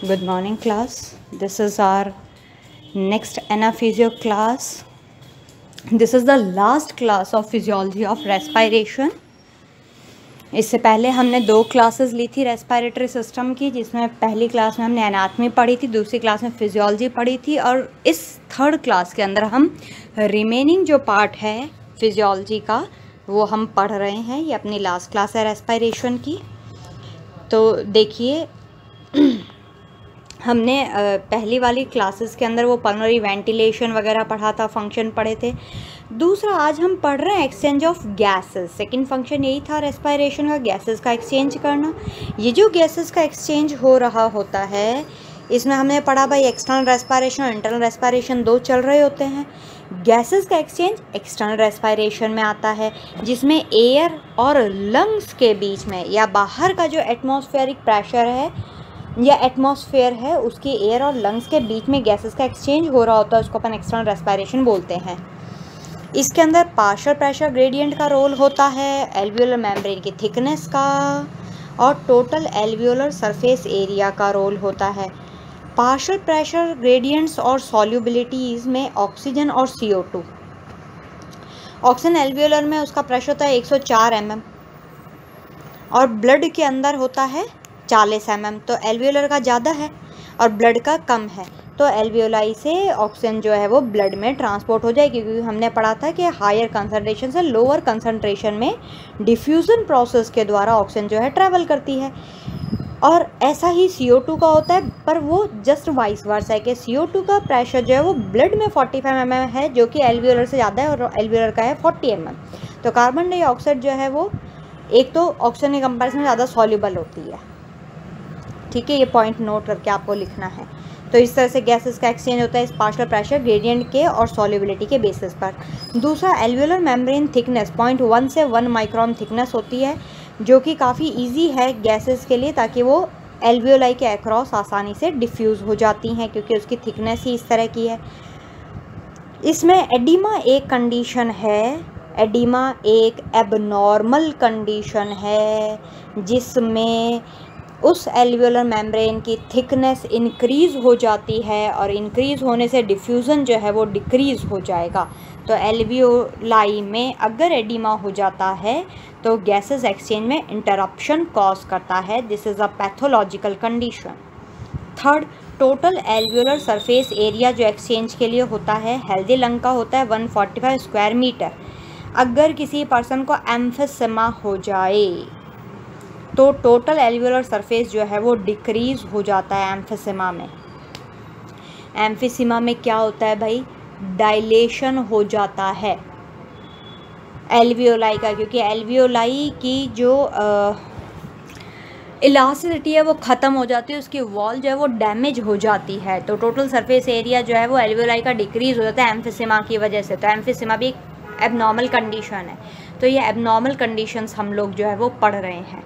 Good morning class. This is our next anaphysio class. This is the last class of physiology of respiration. इससे पहले हमने 2 classes ली थी respiratory system की, जिसमें पहली क्लास में हमने एनाटमी पढ़ी थी, दूसरी क्लास में फिजियोलॉजी पढ़ी थी, और इस थर्ड क्लास के अंदर हम रिमेनिंग जो पार्ट है फिजियोलॉजी का वो हम पढ़ रहे हैं। ये अपनी लास्ट क्लास है रेस्पिरेशन की। तो देखिए हमने पहली वाली क्लासेस के अंदर वो पल्मोनरी वेंटिलेशन वगैरह पढ़ा था, फंक्शन पढ़े थे। दूसरा आज हम पढ़ रहे हैं exchange of gases. Second function यही था रेस्पिरेशन का, गैसेस का एक्सचेंज करना। ये जो गैसेस का एक्सचेंज हो रहा होता है, इसमें हमने पढ़ा भाई एक्सटर्नल रेस्पिरेशन और इंटरनल रेस्पिरेशन 2 चल रहे होते हैं। गैसेस का एक्सचेंज एक्सटर्नल रेस्पिरेशन में आता है, जिसमें एयर और लंग्स के बीच में या बाहर का जो एटमॉस्फेरिक प्रेशर है या एटमॉस्फेयर है उसके एयर और लंग्स के बीच में गैसेस का एक्सचेंज हो रहा होता है, उसको अपन एक्सटर्नल रेस्पिरेशन बोलते हैं। इसके अंदर पार्शियल प्रेशर ग्रेडियंट का रोल होता है, एल्वियोलर मेम्ब्रेन की थिकनेस का और टोटल एल्वियोलर सरफेस एरिया का रोल होता है। पार्शियल प्रेशर ग्रेडियंट्स और सॉल्युबिलिटीज़ में ऑक्सीजन और CO2। ऑक्सीजन एल्वियोलर में उसका प्रेशर होता है 104 mm और ब्लड के अंदर होता है 40 mm। तो एल्वियोलर का ज़्यादा है और ब्लड का कम है, तो एल्वियोलाई से ऑक्सीजन जो है वो ब्लड में ट्रांसपोर्ट हो जाएगी, क्योंकि हमने पढ़ा था कि हायर कंसंट्रेशन से लोअर कंसंट्रेशन में डिफ्यूज़न प्रोसेस के द्वारा ऑक्सीजन जो है ट्रैवल करती है। और ऐसा ही CO2 का होता है, पर वो जस्ट वाइस वर्सा है कि CO2 का प्रेशर जो है वो ब्लड में 45 mm है, जो कि एल्वियोलर से ज़्यादा है, और एल्वियोलर का है 40 mm। तो कार्बन डाइऑक्साइड जो है वो एक तो ऑक्सीजन के कंपैरिजन में ज़्यादा सॉल्युबल होती है। ठीक है, ये पॉइंट नोट करके आपको लिखना है। तो इस तरह से गैसेस का एक्सचेंज होता है इस पार्शियल प्रेशर ग्रेडियंट के और सॉल्युबिलिटी के बेसिस पर। दूसरा एल्वियोलर मेम्ब्रेन थिकनेस 0.1 से 1 माइक्रोन थिकनेस होती है, जो कि काफ़ी इजी है गैसेस के लिए, ताकि वो एल्वियोलाई के अक्रॉस आसानी से डिफ्यूज़ हो जाती हैं, क्योंकि उसकी थिकनेस ही इस तरह की है। इसमें एडिमा एक कंडीशन है, एडिमा एक एबनॉर्मल कंडीशन है, जिसमें उस एल्वियोलर मेम्ब्रेन की थिकनेस इंक्रीज़ हो जाती है और इंक्रीज़ होने से डिफ्यूज़न जो है वो डिक्रीज़ हो जाएगा। तो एल्वियोलाई में अगर एडिमा हो जाता है तो गैसेस एक्सचेंज में इंटरप्शन कॉज करता है। This is a pathological condition. Third, total alveolar surface area जो एक्सचेंज के लिए होता है हेल्दी लंग का होता है 145 स्क्वायर मीटर। अगर किसी पर्सन को एम्फिसेमा हो जाए तो टोटल एल्वियोलर सरफेस जो है वो डिक्रीज़ हो जाता है एम्फिसेमा में। एम्फिसेमा में क्या होता है भाई, डायलेशन हो जाता है एल्वियोलाई का, क्योंकि एल्वियोलाई की जो इलास्टिसिटी है वो ख़त्म हो जाती है, उसकी वॉल जो है वो डैमेज हो जाती है। तो टोटल सरफेस एरिया जो है वो एल्वियोलाई का डिक्रीज़ हो जाता है एम्फिसेमा की वजह से। तो एम्फिसेमा भी एक एबनॉर्मल कंडीशन है। तो ये एबनॉर्मल कंडीशंस हम लोग जो है वो पढ़ रहे हैं।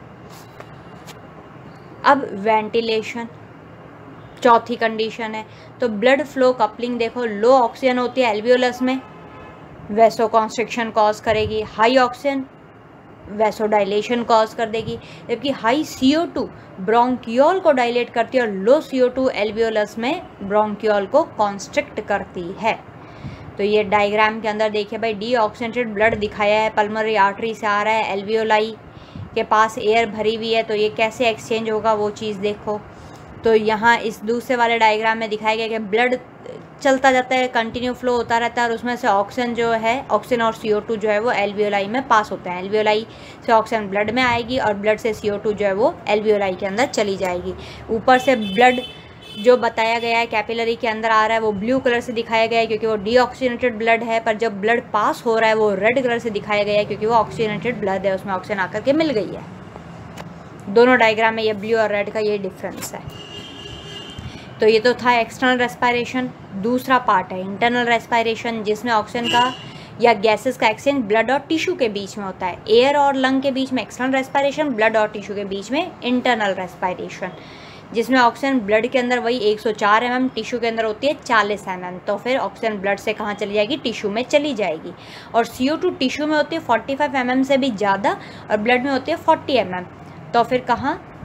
अब वेंटिलेशन चौथी कंडीशन है। तो ब्लड फ्लो कपलिंग देखो, लो ऑक्सीजन होती है एल्वियोलस में, वैसो कॉन्स्ट्रिक्शन कॉज करेगी। हाई ऑक्सीजन वैसोडाइलेशन कॉज कर देगी, जबकि हाई CO2 ब्रोंकियोल को डायलेट करती है और लो CO2 एल्वियोलस में ब्रोंकियोल को कॉन्स्ट्रिक्ट करती है। तो ये डायग्राम के अंदर देखिए भाई, डीऑक्सीजनेटेड ब्लड दिखाया है, पल्मोनरी आर्टरी से आ रहा है, एल्वियोलाई के पास एयर भरी हुई है, तो ये कैसे एक्सचेंज होगा वो चीज़ देखो। तो यहाँ इस दूसरे वाले डायग्राम में दिखाया गया कि ब्लड चलता जाता है, कंटिन्यू फ्लो होता रहता है, और उसमें से ऑक्सीजन जो है, ऑक्सीजन और CO2 जो है वो एल्वियोलाई में पास होता है। एल्वियोलाई से ऑक्सीजन ब्लड में आएगी और ब्लड से CO2 जो है वो एल्वियोलाई के अंदर चली जाएगी। ऊपर से ब्लड जो बताया गया है कैपिलरी के अंदर आ रहा है वो ब्लू कलर से दिखाया गया है, क्योंकि वो डीऑक्सीजनेटेड ब्लड है, पर जब ब्लड पास हो रहा है वो रेड कलर से दिखाया गया है, क्योंकि वो ऑक्सीजनेटेड ब्लड है, उसमें ऑक्सीजन आकर के मिल गई है। दोनों डायग्राम में ये ब्लू और रेड का ये डिफरेंस है। तो ये तो था एक्सटर्नल रेस्पिरेशन। दूसरा पार्ट है इंटरनल रेस्पिरेशन, जिसमें ऑक्सीजन का या गैसेस का एक्सचेंज ब्लड और टिश्यू के बीच में होता है। एयर और लंग के बीच में एक्सटर्नल रेस्पिरेशन, ब्लड और टिश्यू के बीच में इंटरनल रेस्पिरेशन, जिसमें ऑक्सीजन ब्लड के अंदर वही 104 mm, टिश्यू के अंदर होती है 40 mm। तो फिर ऑक्सीजन ब्लड से कहाँ चली जाएगी, टिश्यू में चली जाएगी। और CO2 टिश्यू में होती है 45 mm से भी ज़्यादा और ब्लड में होती है 40 mm। तो फिर कहाँ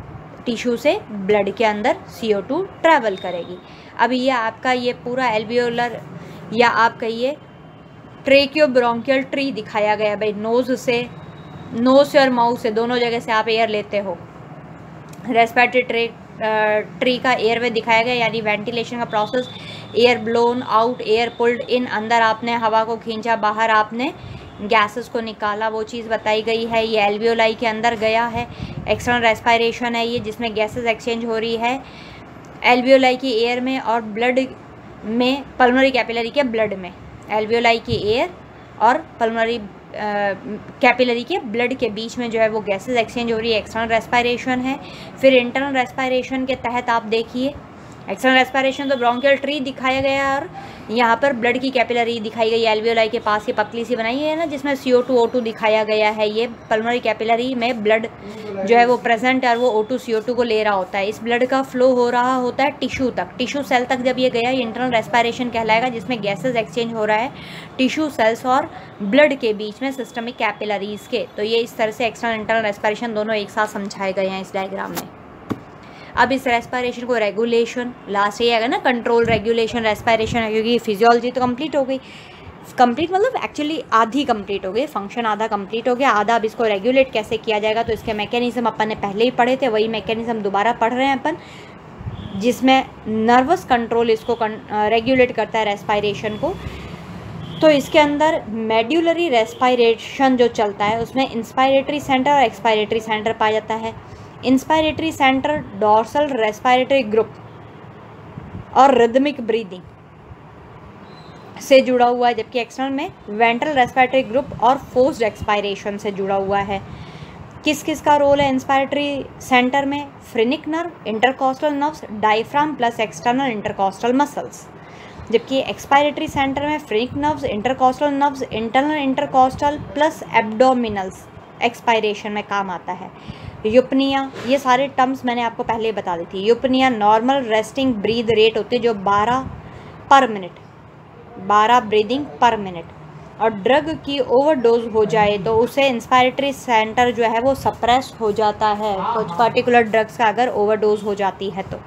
टिश्यू से ब्लड के अंदर CO2 ट्रैवल करेगी। अब ये आपका ये पूरा एल्वियोलर या आप कहिए ट्रेकियोब्रोंकियल ट्री दिखाया गया भाई। नोज़ से और माउथ से दोनों जगह से आप एयर लेते हो। रेस्पिरेटरी ट्री का एयरवे दिखाया गया, यानी वेंटिलेशन का process, air blown out, air pulled in, अंदर आपने हवा को खींचा, बाहर आपने गैसेस को निकाला, वो चीज़ बताई गई है। ये एल्वियोलाई के अंदर गया है। एक्सटर्नल रेस्पिरेशन है ये, जिसमें गैसेस एक्सचेंज हो रही है एल्वियोलाई की एयर में और ब्लड में, पल्मोनरी कैपिलरी के ब्लड में। एल्वियोलाई की एयर और पल्मोनरी कैपिलरी के ब्लड के बीच में जो है वो गैसेस एक्सचेंज हो रही है, एक्सटर्नल रेस्पिरेशन है। फिर इंटरनल रेस्पिरेशन के तहत आप देखिए, एक्सटर्नल रेस्पिरेशन तो ब्रोंकियल ट्री दिखाया गया और यहाँ पर ब्लड की कैपिलरी दिखाई गई, एल्वियोलाई के पास ये पतली सी बनाई है ना, जिसमें CO2 O2 दिखाया गया है। ये पल्मोनरी कैपिलरी में ब्लड जो है वो प्रेजेंट है और वो O2 CO2 को ले रहा होता है। इस ब्लड का फ्लो हो रहा होता है टिश्यू तक, टिश्यू सेल तक जब ये गया, ये इंटरनल रेस्पिरेशन कहलाएगा, जिसमें गैसेज एक्सचेंज हो रहा है टिश्यू सेल्स और ब्लड के बीच में सिस्टमिक कैपिलरीज के। तो ये इस तरह से एक्सटर्नल इंटरनल रेस्पिरेशन दोनों एक साथ समझाए गए हैं इस डायग्राम में। अब इस रेस्पिरेशन को रेगुलेशन, लास्ट ये आएगा ना कंट्रोल, रेगुलेशन, रेस्पिरेशन है, क्योंकि फिजियोलॉजी तो कंप्लीट हो गई। कंप्लीट मतलब एक्चुअली आधी कंप्लीट हो गई, फंक्शन आधा कंप्लीट हो गया, आधा अब इसको रेगुलेट कैसे किया जाएगा, तो इसके मैकेनिज्म अपन ने पहले ही पढ़े थे, वही मैकेनिज्म दोबारा पढ़ रहे हैं अपन, जिसमें नर्वस कंट्रोल इसको रेगुलेट करता है रेस्पिरेशन को। तो इसके अंदर मेड्यूलरी रेस्पिरेशन जो चलता है उसमें इंस्पायरेटरी सेंटर और एक्सपायरेटरी सेंटर पाया जाता है। Inspiratory centre dorsal respiratory group और रिदमिक ब्रीदिंग से जुड़ा हुआ है, जबकि एक्सटर्नल में वेंट्रल रेस्पिरेटरी ग्रुप और फोर्स्ड एक्सपायरेशन से जुड़ा हुआ है। किस किस का रोल है इंस्पायरेटरी सेंटर में? Phrenic nerve, intercostal nerves, diaphragm plus external intercostal muscles. जबकि एक्सपायरेटरी सेंटर में phrenic nerves, intercostal nerves, internal intercostal plus abdominals expiration में काम आता है। यूपनिया, ये सारे टर्म्स मैंने आपको पहले ही बता दी थी। Eupnoea normal resting breath rate होती है जो 12 per minute, 12 breathing per minute, और ड्रग की ओवरडोज हो जाए तो उसे इंस्पायरेटरी सेंटर जो है वो सप्रेस हो जाता है, कुछ पर्टिकुलर ड्रग्स का अगर ओवरडोज हो जाती है तो।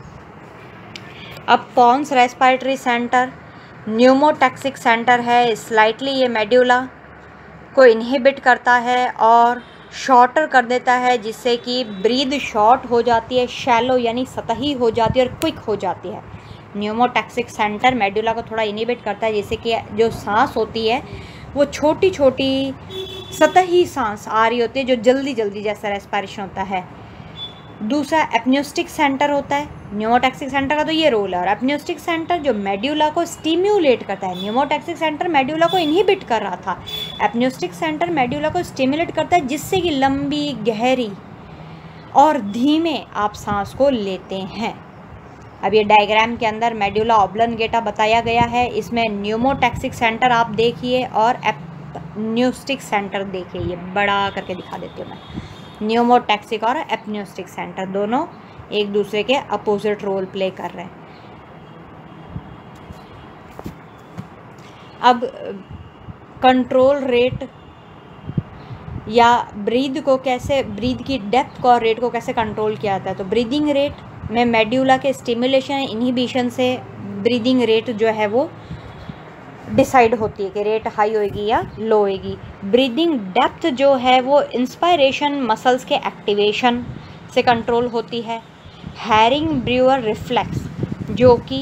अब pons respiratory centre pneumotaxic centre है, स्लाइटली ये मेड्यूला को इनहिबिट करता है और शॉर्टर कर देता है, जिससे कि ब्रीद शॉर्ट हो जाती है, शैलो यानी सतही हो जाती है और क्विक हो जाती है। न्यूमोटैक्सिक सेंटर मेडुला को थोड़ा इनहिबिट करता है, जिससे कि जो सांस होती है वो छोटी छोटी सतही सांस आ रही होती है, जो जल्दी जल्दी जैसा रेस्पिरेशन होता है। दूसरा एपन्यूस्टिक सेंटर होता है। न्यूमोटैक्सिक सेंटर का तो ये रोल है, और एपन्यूस्टिक सेंटर जो मेड्यूला को स्टिम्युलेट करता है। न्यूमोटैक्सिक सेंटर मेड्यूला को इनहिबिट कर रहा था, एपन्यूस्टिक सेंटर मेड्यूला को स्टिम्युलेट करता है, जिससे कि लंबी गहरी और धीमे आप सांस को लेते हैं। अब ये डायग्राम के अंदर मेड्यूला ऑब्लंगेटा बताया गया है, इसमें न्यूमोटैक्सिक सेंटर आप देखिए और एपन्यूस्टिक सेंटर देखिए, ये बड़ा करके दिखा देती हूँ मैं। न्यूमोटैक्सिक और एपन्यूस्टिक सेंटर दोनों एक दूसरे के अपोजिट रोल प्ले कर रहे हैं। अब कंट्रोल रेट या ब्रीद को कैसे, ब्रीद की डेप्थ को और रेट को कैसे कंट्रोल किया जाता है, तो ब्रीदिंग रेट में मेड्यूला के स्टिमुलेशन इनहिबिशन से ब्रीदिंग रेट जो है वो डिसाइड होती है कि रेट हाई होएगी या लो होएगी। ब्रीदिंग डेप्थ जो है वो इंस्पायरेशन मसल्स के एक्टिवेशन से कंट्रोल होती है। हैरिंग ब्रूअर रिफ्लेक्स जो कि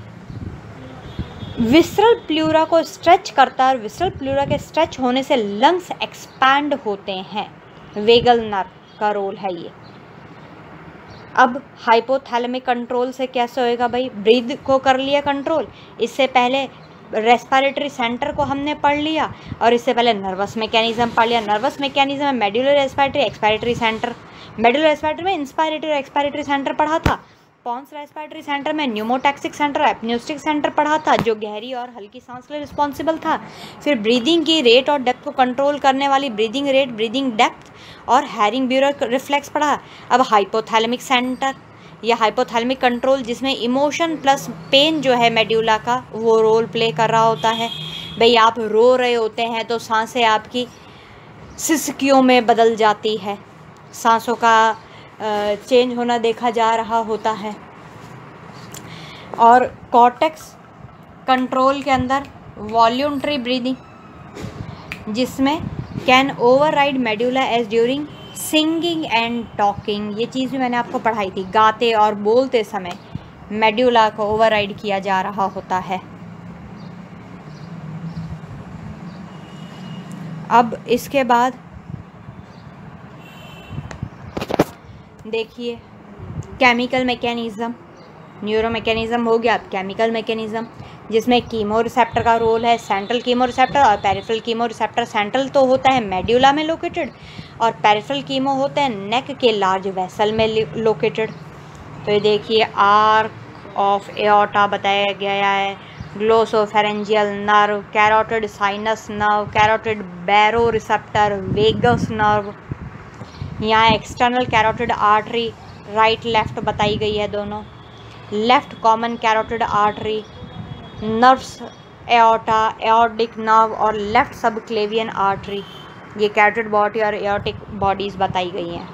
विसरल प्लूरा को स्ट्रेच करता है, और विसरल प्लूरा के स्ट्रेच होने से लंग्स एक्सपैंड होते हैं। वेगल नर्व का रोल है ये। अब हाइपोथैलेमिक कंट्रोल से कैसे होएगा भाई, ब्रीद को कर लिया कंट्रोल, इससे पहले रेस्पिरेटरी सेंटर को हमने पढ़ लिया, और इससे पहले नर्वस मैकेनिज्म पढ़ लिया। नर्वस मैकेनिज्म में medullary respiratory, expiratory centre, medullary respiratory में इंस्पायरेटरी और एक्सपायरेटरी सेंटर पढ़ा था। पॉन्स रेस्पिरेटरी सेंटर में न्यूमोटैक्सिक सेंटर, एपन्यूस्टिक सेंटर पढ़ा था, जो गहरी और हल्की सांस के लिए रिस्पॉन्सिबल था। फिर ब्रीदिंग की रेट और डेप्थ को कंट्रोल करने वाली ब्रीदिंग रेट, ब्रीदिंग डेप्थ और हैरिंग ब्रूअर रिफ्लेक्स पढ़ा। अब हाइपोथैलेमिक सेंटर या हाइपोथैलेमिक कंट्रोल, जिसमें इमोशन प्लस पेन जो है मेड्यूला का वो रोल प्ले कर रहा होता है। भाई आप रो रहे होते हैं तो सांसें आपकी सिसकियों में बदल जाती है, सांसों का चेंज होना देखा जा रहा होता है। और कॉर्टेक्स कंट्रोल के अंदर वॉल्यूंटरी ब्रीदिंग, जिसमें can override medulla as during singing and talking. ये चीज़ भी मैंने आपको पढ़ाई थी, गाते और बोलते समय मेडुला को ओवरराइड किया जा रहा होता है। अब इसके बाद देखिए केमिकल मैकेनिज़्म, न्यूरो मैकेनिज़्म हो गया, अब केमिकल मैकेनिज़्म, जिसमें कीमो रिसेप्टर का रोल है, सेंट्रल कीमो रिसेप्टर और पेरिफेरल कीमो रिसेप्टर। सेंट्रल तो होता है मेड्यूला में लोकेटेड और पेरिफेरल कीमो होता है नेक के लार्ज वेसल में लोकेटेड। तो ये देखिए आर्क ऑफ एओर्टा बताया गया है, glossopharyngeal nerve, carotid sinus nerve, carotid baroreceptor, vagus nerve. यहाँ external carotid artery right left बताई गई है दोनों, left common carotid artery, nerves aorta, aortic nerve और लेफ्ट सबक्लेवियन आर्टरी। ये कैरोटिड बॉडी और एओर्टिक बॉडीज़ बताई गई हैं।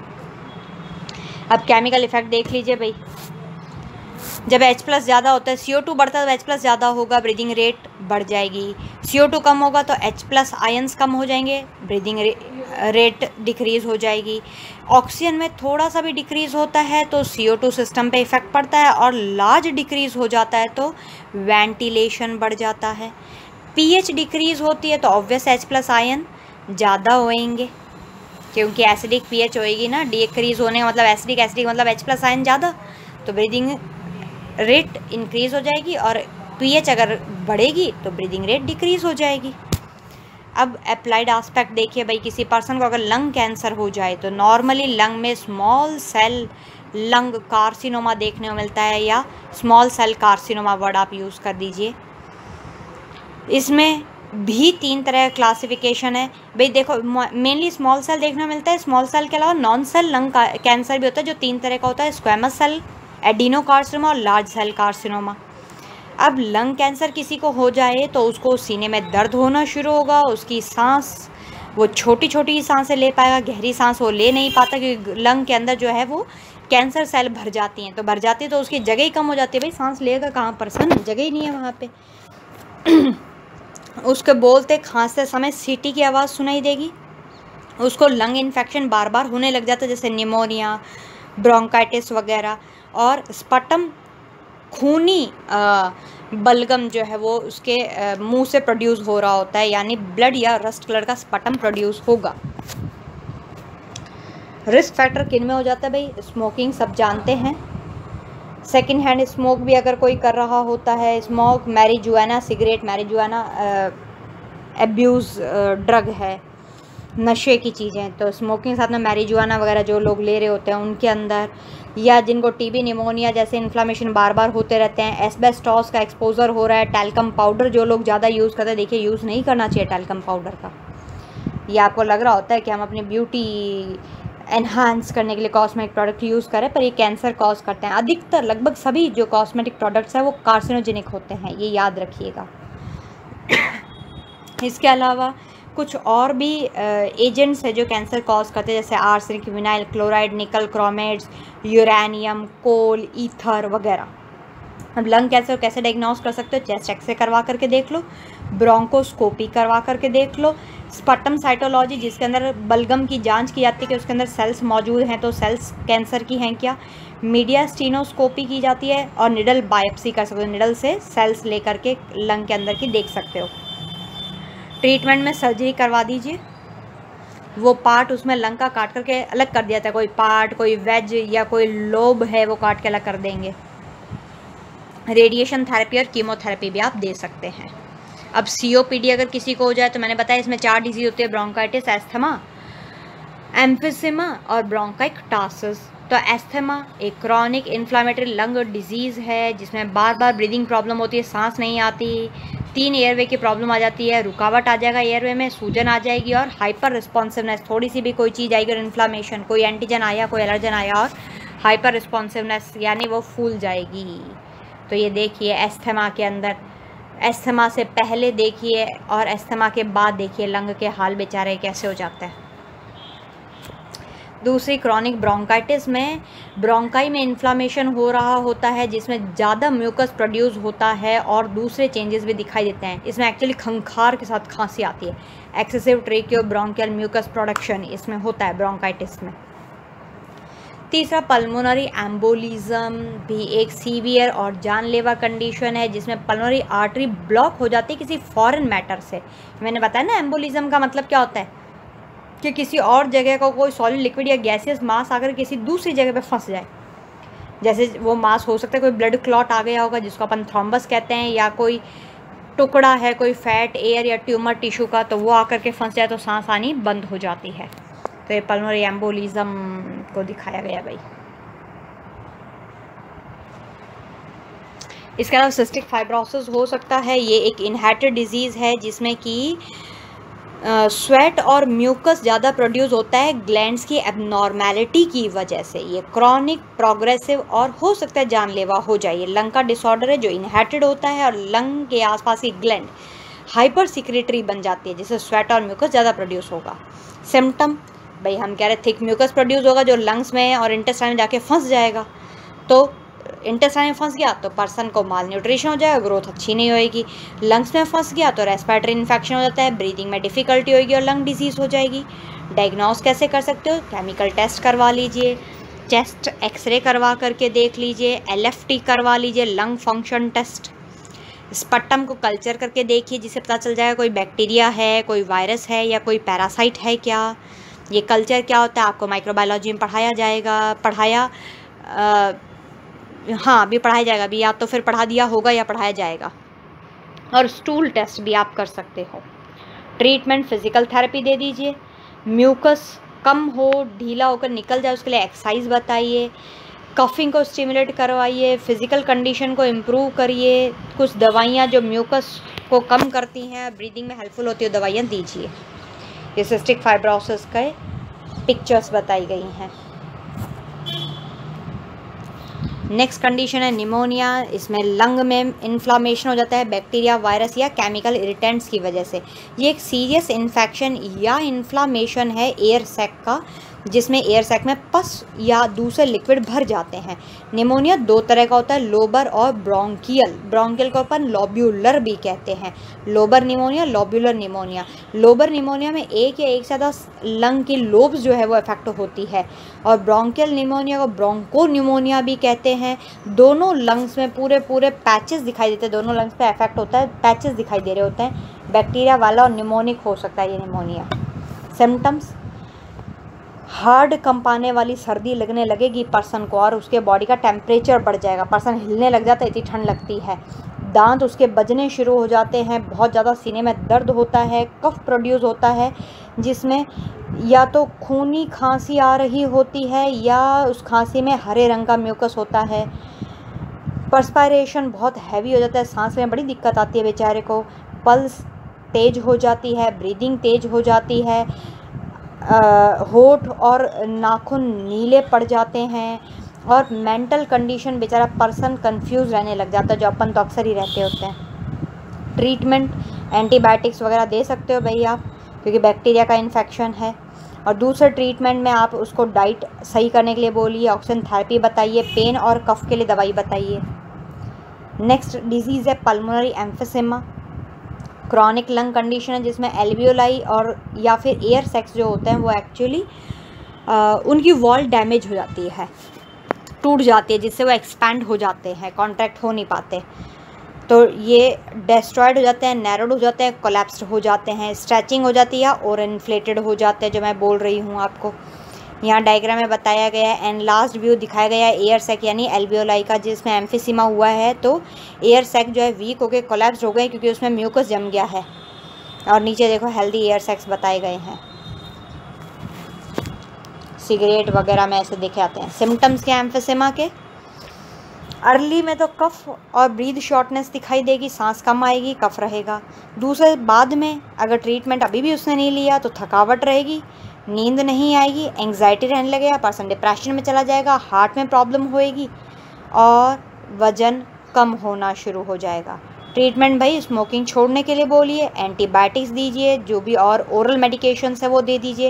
अब केमिकल इफेक्ट देख लीजिए भाई, जब H+ ज़्यादा होता है, CO2 बढ़ता है तो H+ ज़्यादा होगा, ब्रीदिंग रेट बढ़ जाएगी। CO2 कम होगा तो H+ आयंस कम हो जाएंगे, ब्रीदिंग रेट डिक्रीज़ हो जाएगी। ऑक्सीजन में थोड़ा सा भी डिक्रीज़ होता है तो CO2 सिस्टम पे इफ़ेक्ट पड़ता है, और लार्ज डिक्रीज़ हो जाता है तो वेंटिलेशन बढ़ जाता है। pH डिक्रीज़ होती है तो ऑब्वियस H+ आयन ज़्यादा होएंगे, क्योंकि एसिडिक pH होएगी ना, डिक्रीज़ होने का मतलब एसिडिक मतलब H+ आयन ज़्यादा, तो ब्रीदिंग रेट इंक्रीज़ हो जाएगी, और pH अगर बढ़ेगी तो ब्रीदिंग रेट डिक्रीज़ हो जाएगी। अब अप्लाइड एस्पेक्ट देखिए भाई, किसी पर्सन को अगर लंग कैंसर हो जाए तो नॉर्मली लंग में स्मॉल सेल लंग कार्सिनोमा देखने को मिलता है, या स्मॉल सेल कार्सिनोमा वर्ड आप यूज़ कर दीजिए। इसमें भी 3 तरह का क्लासिफिकेशन है भाई। देखो मेनली स्मॉल सेल देखने को मिलता है, स्मॉल सेल के अलावा नॉन सेल लंग कैंसर भी होता है जो 3 तरह का होता है, स्क्वेमस सेल एडिनोकार्सिनोमा और लार्ज सेल कार्सिनोमा। अब लंग कैंसर किसी को हो जाए तो उसको सीने में दर्द होना शुरू होगा, उसकी सांस, वो छोटी छोटी सांसें ले पाएगा, गहरी सांस वो ले नहीं पाता, क्योंकि लंग के अंदर जो है वो कैंसर सेल भर जाती हैं, तो भर जाती है तो उसकी जगह ही कम हो जाती है। भाई सांस लेगा कहाँ पर्सन, जगह ही नहीं है वहाँ पे। उसके बोलते खांसते समय सीटी की आवाज़ सुनाई देगी, उसको लंग इन्फेक्शन बार बार होने लग जाता है, जैसे निमोनिया, ब्रोंकाइटिस वगैरह, और स्पटम खूनी बलगम जो है वो उसके मुंह से प्रोड्यूस हो रहा होता है, यानी ब्लड या रस्ट कलर का स्पटम प्रोड्यूस होगा। रिस्क फैक्टर किन में हो जाता है भाई, स्मोकिंग सब जानते हैं, सेकेंड हैंड स्मोक भी अगर कोई कर रहा होता है, smoke, marijuana cigarette, marijuana abuse drug है, नशे की चीज़ें, तो स्मोकिंग साथ में मैरिजुआना वगैरह जो लोग ले रहे होते हैं उनके अंदर, या जिनको टीबी निमोनिया जैसे इन्फ्लामेशन बार बार होते रहते हैं, एस्बेस्टॉस का एक्सपोजर हो रहा है, टैल्कम पाउडर जो लोग ज़्यादा यूज़ करते हैं, देखिए यूज़ नहीं करना चाहिए टैल्कम पाउडर का। ये आपको लग रहा होता है कि हम अपनी ब्यूटी एनहांस करने के लिए कॉस्मेटिक प्रोडक्ट यूज़ करें, पर ये कैंसर कॉज करते हैं। अधिकतर लगभग सभी जो कॉस्मेटिक प्रोडक्ट्स हैं वो कार्सिनोजेनिक होते हैं, ये याद रखिएगा। इसके अलावा कुछ और भी एजेंट्स हैं जो कैंसर कॉज करते हैं, जैसे आर्सेनिक, विनाइल क्लोराइड, निकल क्रोमेट्स, यूरेनियम, कोल, ईथर वगैरह। अब लंग कैंसर कैसे डायग्नोस कर सकते हो, चेस्ट एक्सरे करवा करके देख लो, ब्रोंकोस्कोपी करवा करके देख लो, स्पटम साइटोलॉजी जिसके अंदर बलगम की जांच की जाती है कि उसके अंदर सेल्स मौजूद हैं तो सेल्स कैंसर की हैं क्या, मीडिया स्टीनोस्कोपी की जाती है, और निडल बायोप्सी कर सकते हो, निडल से सेल्स ले करके लंग के अंदर की देख सकते हो। ट्रीटमेंट में सर्जरी करवा दीजिए, वो पार्ट उसमें लंग का काट करके अलग कर दिया था, कोई पार्ट, कोई वेज या कोई लोब है वो काट के अलग कर देंगे। रेडिएशन थेरेपी और कीमोथेरेपी भी आप दे सकते हैं। अब COPD अगर किसी को हो जाए तो मैंने बताया इसमें 4 डिजीज होती है, ब्रोंकाइटिस, एस्थमा, एम्फिसिमा और ब्रोंकाइक्टासिस। तो एस्थमा एक क्रॉनिक इन्फ्लामेटरी लंग डिजीज़ है जिसमें बार बार ब्रीदिंग प्रॉब्लम होती है, सांस नहीं आती, 3 एयरवे की प्रॉब्लम आ जाती है, रुकावट आ जाएगा एयरवे में, सूजन आ जाएगी और हाइपर रिस्पॉन्सिवनेस, थोड़ी सी भी कोई चीज़ आएगी और इन्फ्लामेशन, कोई एंटीजन आया, कोई एलर्जन आया और हाइपर रिस्पॉन्सिवनेस यानी वो फूल जाएगी। तो ये देखिए एस्थमा के अंदर, एस्थमा से पहले देखिए और एस्थमा के बाद देखिए लंग के हाल बेचारे कैसे हो जाता है। दूसरी क्रॉनिक ब्रोंकाइटिस में ब्रोंकाई में इन्फ्लामेशन हो रहा होता है, जिसमें ज़्यादा म्यूकस प्रोड्यूस होता है और दूसरे चेंजेस भी दिखाई देते हैं। इसमें एक्चुअली खंखार के साथ खांसी आती है। Excessive tracheobronchial mucus production इसमें होता है ब्रोंकाइटिस में। तीसरा पल्मोनरी एम्बोलिज्म भी एक सीवियर और जानलेवा कंडीशन है, जिसमें पल्मोनरी आर्टरी ब्लॉक हो जाती है किसी फॉरेन मैटर से। मैंने बताया ना एम्बोलिज्म का मतलब क्या होता है, कि किसी और जगह का कोई सॉलिड लिक्विड या गैसियस मास आकर किसी दूसरी जगह पे फंस जाए। जैसे वो मास हो सकता है कोई ब्लड क्लॉट आ गया होगा जिसको अपन थ्रोम्बस कहते हैं, या कोई टुकड़ा है कोई फैट, एयर या ट्यूमर टिश्यू का, तो वो आकर के फंस जाए तो सांस आनी बंद हो जाती है। तो ये पल्मोनरी एम्बोलिज्म को दिखाया गया भाई। इसके अलावा सिस्टिक फाइब्रोसिस हो सकता है। ये एक इनहेरिटेड डिजीज़ है जिसमें कि स्वेट और म्यूकस ज़्यादा प्रोड्यूस होता है ग्लैंड्स की एबनॉर्मेलिटी की वजह से। ये क्रॉनिक, प्रोग्रेसिव और हो सकता है जानलेवा हो जाए। ये लंग का डिसऑर्डर है जो इनहेरिटेड होता है, और लंग के आसपास की ग्लैंड हाइपर सिक्रेटरी बन जाती है, जिससे स्वेट और म्यूकस ज़्यादा प्रोड्यूस होगा। सिम्टम भाई हम कह रहे थिक म्यूकस प्रोड्यूस होगा जो लंग्स में और इंटेस्टाइन में जाके फंस जाएगा। तो इंटेस्टाइन में फंस गया तो पर्सन को माल न्यूट्रिशन हो जाएगा, ग्रोथ अच्छी नहीं होएगी। लंग्स में फंस गया तो रेस्पिरेटरी इन्फेक्शन हो जाता है, ब्रीदिंग में डिफ़िकल्टी होगी और लंग डिजीज़ हो जाएगी। डायग्नोस कैसे कर सकते हो? केमिकल टेस्ट करवा लीजिए, चेस्ट एक्सरे करवा करके देख लीजिए, LFT करवा लीजिए, लंग फंक्शन टेस्ट। स्पट्टम को कल्चर करके देखिए, जिससे पता चल जाएगा कोई बैक्टीरिया है, कोई वायरस है या कोई पैरासाइट है क्या। ये कल्चर क्या होता है आपको माइक्रोबायोलॉजी में पढ़ाया जाएगा, हाँ अभी पढ़ाया जाएगा, अभी या तो फिर पढ़ा दिया होगा या पढ़ाया जाएगा। और स्टूल टेस्ट भी आप कर सकते हो। ट्रीटमेंट फिजिकल थेरेपी दे दीजिए, म्यूकस कम हो, ढीला होकर निकल जाए उसके लिए एक्सरसाइज बताइए, कफिंग को स्टिमुलेट करवाइए, फिजिकल कंडीशन को इम्प्रूव करिए, कुछ दवाइयाँ जो म्यूकस को कम करती हैं, ब्रीदिंग में हेल्पफुल होती है दवाइयाँ दीजिए। ये सिस्टिक फाइब्रोसिस के पिक्चर्स बताई गई हैं। नेक्स्ट कंडीशन है निमोनिया। इसमें लंग में इन्फ्लामेशन हो जाता है बैक्टीरिया, वायरस या केमिकल इरिटेंट्स की वजह से। ये एक सीरियस इन्फेक्शन या इन्फ्लामेशन है एयर सैक का, जिसमें एयर सैक में पस या दूसरे लिक्विड भर जाते हैं। निमोनिया दो तरह का होता है, लोबर और ब्रोंकियल। ब्रोंकियल को अपन लोब्यूलर भी कहते हैं, lobar pneumonia, lobular pneumonia. Lobar pneumonia में एक या एक से ज़्यादा लंग की लोब्स जो है वो इफेक्ट होती है, और ब्रोंकियल निमोनिया को ब्रोंको निमोनिया भी कहते हैं। दोनों लंग्स में पूरे पैचेस दिखाई देते हैं, दोनों लंग्स पे इफेक्ट होता है, पैचेस दिखाई दे रहे होते हैं। बैक्टीरिया वाला और निमोनिक हो सकता है ये निमोनिया। सिम्टम्स हार्ड कंपाने वाली सर्दी लगने लगेगी पर्सन को, और उसके बॉडी का टेम्परेचर बढ़ जाएगा, पर्सन हिलने लग जाता है, इतनी ठंड लगती है। दांत उसके बजने शुरू हो जाते हैं, बहुत ज़्यादा सीने में दर्द होता है, कफ प्रोड्यूस होता है जिसमें या तो खूनी खांसी आ रही होती है या उस खांसी में हरे रंग का म्यूकस होता है। पर्सपायरेशन बहुत हैवी हो जाता है, सांस में बड़ी दिक्कत आती है बेचारे को। पल्स तेज हो जाती है, ब्रीदिंग तेज हो जाती है, होठ और नाखून नीले पड़ जाते हैं, और मेंटल कंडीशन बेचारा पर्सन कंफ्यूज रहने लग जाता है, जो अपन तो अक्सर ही रहते होते हैं। ट्रीटमेंट एंटीबायोटिक्स वगैरह दे सकते हो भाई आप, क्योंकि बैक्टीरिया का इन्फेक्शन है। और दूसरे ट्रीटमेंट में आप उसको डाइट सही करने के लिए बोलिए, ऑक्सीजन थेरेपी बताइए, पेन और कफ के लिए दवाई बताइए। नेक्स्ट डिजीज़ है pulmonary emphysema. Chronic lung condition है जिसमें एल्वियोलाई और या फिर एयर सैक्स जो होते हैं वो एक्चुअली उनकी वॉल डैमेज हो जाती है, टूट जाती है, जिससे वो एक्सपैंड हो जाते हैं, कॉन्ट्रैक्ट हो नहीं पाते, तो ये डिस्ट्रॉयड हो जाते हैं, नैरोड हो जाते हैं, कोलैप्स्ड हो जाते हैं, स्ट्रेचिंग हो जाती है और इन्फ्लेटेड हो जाते हैं, जो मैं बोल रही हूँ आपको। यहाँ डायग्राम में बताया गया है, एंड लास्ट व्यू दिखाया गया है एयर सैक यानी एल्वियोलाई का, जिसमें एम्फिसीमा हुआ है। तो एयर सैक जो है वीक हो गए, कोलैप्स हो गए, क्योंकि उसमें म्यूकस जम गया है। और नीचे देखो हेल्दी एयर सैक्स बताए गए हैं, सिगरेट वगैरह में ऐसे देखे आते हैं। सिम्टम्स क्या एम्फिसीमा के? अर्ली में तो कफ और ब्रीथ शॉर्टनेस दिखाई देगी, सांस कम आएगी, कफ रहेगा। दूसरे बाद में अगर ट्रीटमेंट अभी भी उसने नहीं लिया तो थकावट रहेगी, नींद नहीं आएगी, एंग्जाइटी रहने लगेगा, पर्सन डिप्रेशन में चला जाएगा, हार्ट में प्रॉब्लम होएगी और वज़न कम होना शुरू हो जाएगा। ट्रीटमेंट भाई स्मोकिंग छोड़ने के लिए बोलिए, एंटीबायोटिक्स दीजिए, जो भी और ओरल मेडिकेशंस है वो दे दीजिए,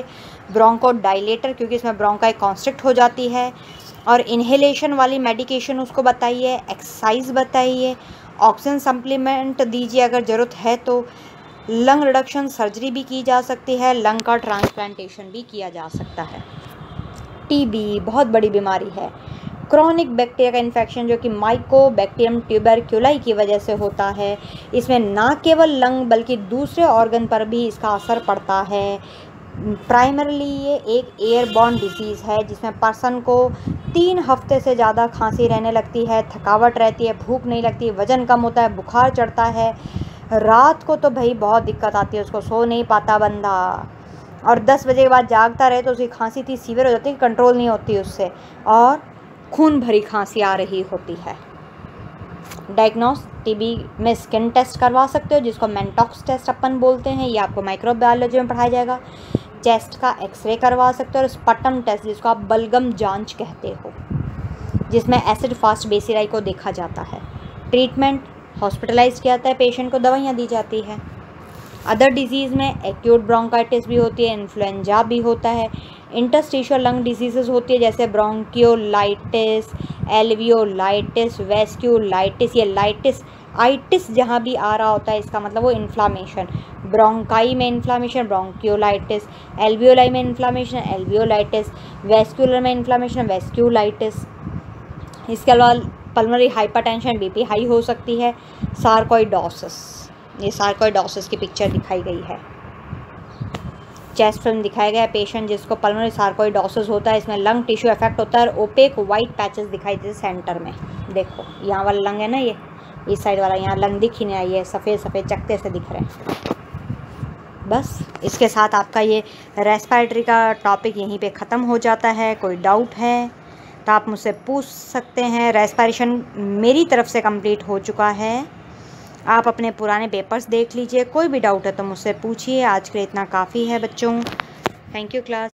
ब्रोंकोडाइलेटर क्योंकि इसमें ब्रोंकाई कॉन्स्ट्रिक्ट हो जाती है, और इन्हेलेशन वाली मेडिकेशन उसको बताइए, एक्सरसाइज बताइए, ऑक्सीजन सप्लीमेंट दीजिए अगर ज़रूरत है तो, लंग रिडक्शन सर्जरी भी की जा सकती है, लंग का ट्रांसप्लांटेशन भी किया जा सकता है। टीबी बहुत बड़ी बीमारी है, क्रॉनिक बैक्टीरिया का इन्फेक्शन जो कि माइकोबैक्टीरियम ट्यूबरक्युलाई की वजह से होता है। इसमें ना केवल लंग बल्कि दूसरे ऑर्गन पर भी इसका असर पड़ता है। प्राइमरली ये एक एयरबॉर्न डिजीज़ है जिसमें पर्सन को 3 हफ्ते से ज़्यादा खांसी रहने लगती है, थकावट रहती है, भूख नहीं लगती, वज़न कम होता है, बुखार चढ़ता है, रात को तो भाई बहुत दिक्कत आती है, उसको सो नहीं पाता बंदा, और 10 बजे के बाद जागता रहे तो उसकी खांसी इतनी सीवियर हो जाती है, कंट्रोल नहीं होती उससे, और खून भरी खांसी आ रही होती है। डायग्नोस टीबी में स्किन टेस्ट करवा सकते हो जिसको मेंटॉक्स टेस्ट अपन बोलते हैं, ये आपको माइक्रोबायोलॉजी में पढ़ाया जाएगा। चेस्ट का एक्सरे करवा सकते हो, और स्पटम टेस्ट जिसको आप बलगम जांच कहते हो, जिसमें एसिड फास्ट बेसिलाई को देखा जाता है। ट्रीटमेंट हॉस्पिटलाइज किया जाता है, पेशेंट को दवाइयाँ दी जाती है। अदर डिजीज़ में एक्यूट ब्रोंकाइटिस भी होती है, इन्फ्लुएंजा भी होता है, इंटरस्टिशियल लंग डिजीज़ेस होती है जैसे ब्रोंकियोलाइटिस, एल्वियोलाइटिस, वेस्क्यूलाइटिस। ये लाइटिस आइटिस जहाँ भी आ रहा होता है इसका मतलब वो इन्फ्लामेशन, ब्रोंकाई में इन्फ्लामेशन ब्रोंकियोलाइटिस, एल्वियोलाई में इन्फ्लामेशन एल्वियोलाइटिस, वेस्क्यूलर में इन्फ्लामेशन वेस्क्यूलाइटिस। इसके अलावा पल्मोनरी हाइपरटेंशन, बीपी हाई हो सकती है, सार्कोइडोसिस, ये सार्कोइडोसिस की पिक्चर दिखाई गई है। चेस्ट फिल्म दिखाया गया है, पेशेंट जिसको पल्मोनरी सार्कोइडोसिस होता है, इसमें लंग टिश्यू इफेक्ट होता है, ओपेक वाइट पैचेस दिखाई देते सेंटर में। देखो यहाँ वाला लंग है ना, ये इस साइड वाला, यहाँ लंग दिख ही नहीं रहा है, सफ़ेद सफ़ेद चकते से दिख रहे हैं। बस इसके साथ आपका ये रेस्पिरेटरी का टॉपिक यहीं पे ख़त्म हो जाता है। कोई डाउट है तो आप मुझसे पूछ सकते हैं। रेस्पिरेशन मेरी तरफ से कंप्लीट हो चुका है, आप अपने पुराने पेपर्स देख लीजिए, कोई भी डाउट है तो मुझसे पूछिए। आज के लिए इतना काफ़ी है बच्चों। Thank you class.